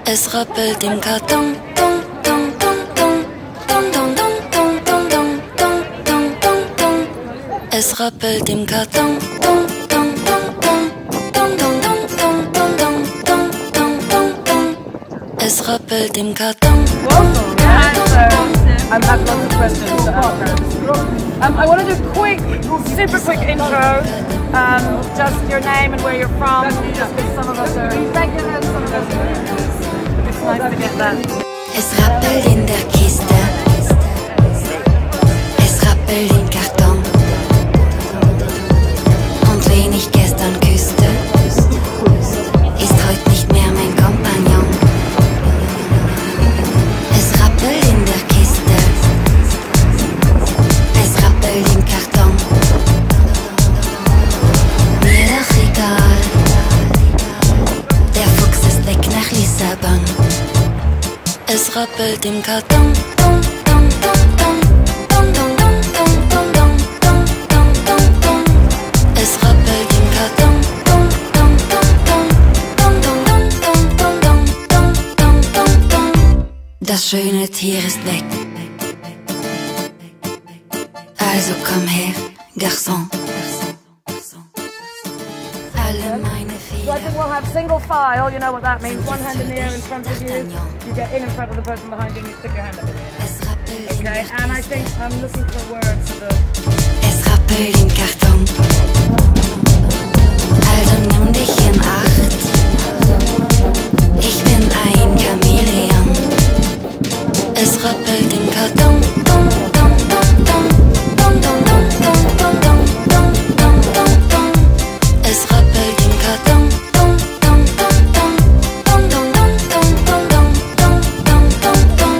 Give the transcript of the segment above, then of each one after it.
Es rappelt im Karton. Dum, dum, dum, dum. Dum, dum, dum, dum, dum, dum, dum, dum, dum, dum. Es rappelt im Karton. Dum, dum, dum, dum. Dum, dum, dum, dum, dum, dum, dum, dum, dum, dum. Es rappelt im Karton. I've got lots of questions to ask her. I want to do super quick intro. Just your name and where you're from. Just because some of us are regulars, some of us are. It's nice to get that. Es rappelt in der Kiste. Es rappelt im Karton. Und wen ich gestern küsste, ist heute nicht mehr mein Kompagnon. Es rappelt in der Kiste. Es rappelt im Karton. Mir doch egal. Der Fuchs ist weg nach Lissabon. Es rappelt im Karton. Dum, dum, dum, dum. Dum, dum, dum, dum, dum, dum, dum, dum, dum, dum. Es rappelt im Karton. Dum, dum, dum, dum. Dum, dum, dum, dum, dum, dum, dum, dum, dum. Das schöne Tier ist weg. Also komm her, Garçon. Alle meine So I think we'll have single file, you know what that means. One hand in the air in front of you. You get in front of the person behind you and you stick your hand up in the air. Okay, and I think I'm looking for words for the... Es rappelt im Karton. Also nimm dich in Acht. Ich bin ein Chamäleon. Es rappelt im Karton. Dum, dum, dum, dum. Dum, dum, dum, dum, dum, dum, dum, dum, dum, dum. Es rappelt im Karton. Dum, dum, dum, dum. Dum, dum, dum, dum, dum, dum, dum, dum, dum, dum.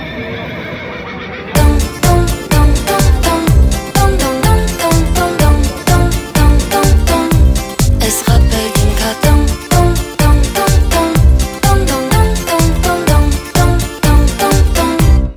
Dum, dum, dum, dum, dum. Dum, dum, dum, dum, dum, dum, dum, dum, dum, dum. Es rappelt im Karton. Dum, dum, dum, dum. Dum, dum, dum, dum, dum, dum, dum, dum, dum, dum.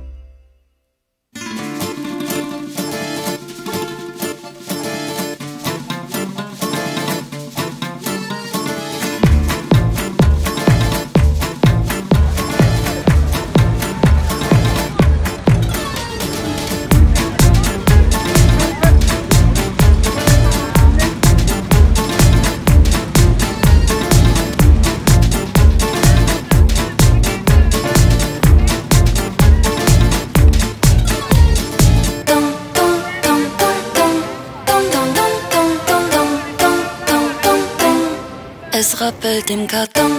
Dum, dum, dum, dum, dum. Dum, dum, dum, dum, dum, dum, dum, dum, dum, dum. Es rappelt im Karton.